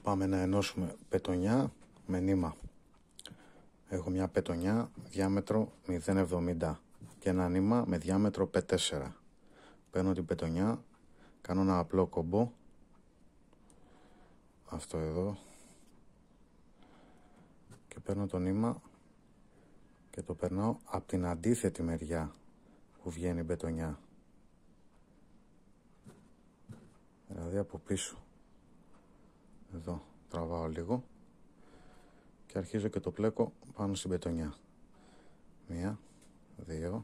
Πάμε να ενώσουμε πετονιά με νήμα. Έχω μια πετονιά διάμετρο 0,70 και ένα νήμα με διάμετρο P4. Παίρνω την πετονιά, κάνω ένα απλό κομπό, αυτό εδώ, και παίρνω το νήμα και το περνάω από την αντίθετη μεριά που βγαίνει η πετονιά. Δηλαδή από πίσω. Εδώ τραβάω λίγο και αρχίζω και το πλέκω πάνω στην πετονιά. 1, 2,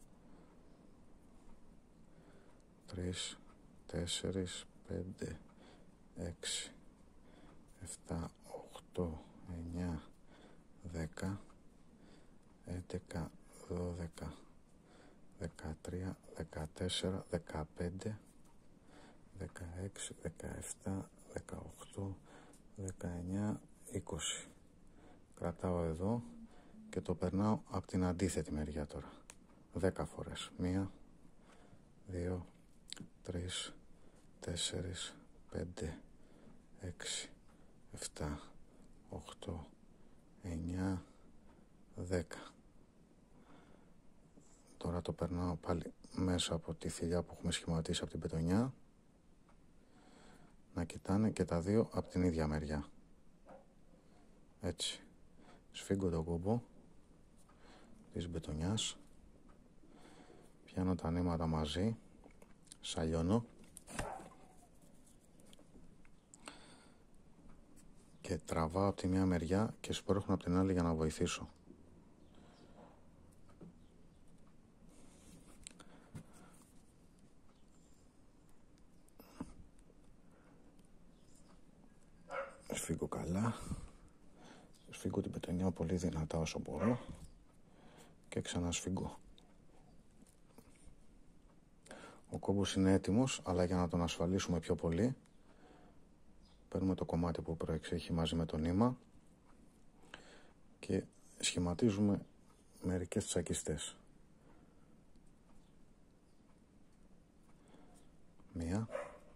3, 4, 5, 6, 7, 8, 9, 10, 11, 12, 13, 14, 15, 16, 17, 18, 19, 20. Κρατάω εδώ και το περνάω από την αντίθετη μεριά τώρα. 10 φορές. 1, 2, 3, 4, 5, 6, 7, 8, 9, 10. Τώρα το περνάω πάλι μέσα από τη θηλιά που έχουμε σχηματίσει από την πετονιά. Να κοιτάνε και τα δύο από την ίδια μεριά. Έτσι. Σφίγγω το κόμπο της μπετονιάς. Πιάνω τα νήματα μαζί. Σαλιώνω. Και τραβάω από τη μια μεριά και σπρώχνω από την άλλη για να βοηθήσω. Σφίγγω καλά. Σφίγγω την πετονιά πολύ δυνατά όσο μπορώ και ξανασφίγγω. Ο κόμπος είναι έτοιμος, αλλά για να τον ασφαλίσουμε πιο πολύ παίρνουμε το κομμάτι που προεξέχει μαζί με το νήμα και σχηματίζουμε μερικές τσακιστές. 1,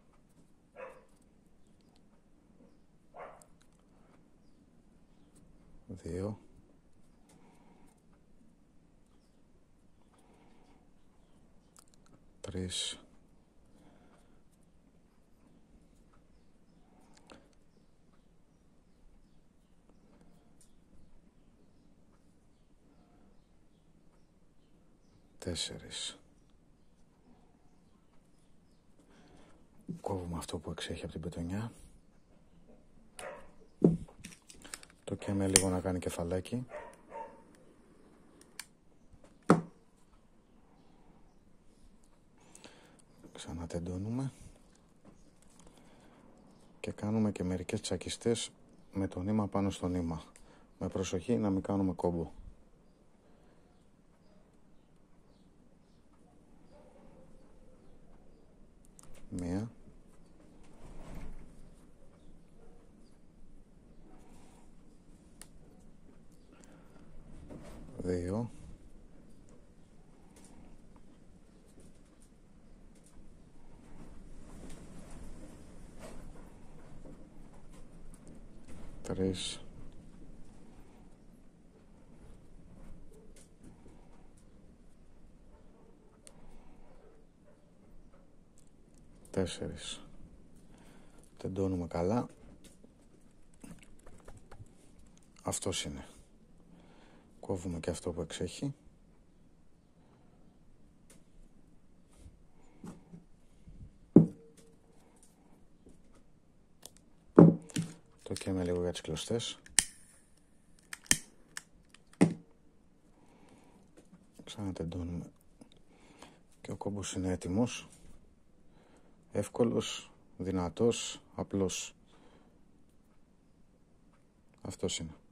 2, 3, 4. Κόβουμε αυτό που εξέχει από την πετονιά. Το καίμε λίγο να κάνει κεφαλάκι. Ξανατεντώνουμε. Και κάνουμε και μερικές τσακιστές με το νήμα πάνω στο νήμα. Με προσοχή να μην κάνουμε κόμπο. 1, 2, 3, 4. Τεντώνουμε καλά. Αυτός είναι. Κόβουμε και αυτό που εξέχει. Το καίμε λίγο για τις κλωστές. Ξανατεντώνουμε. Και ο κόμπος είναι έτοιμος. Εύκολος, δυνατός, απλός. Αυτός είναι.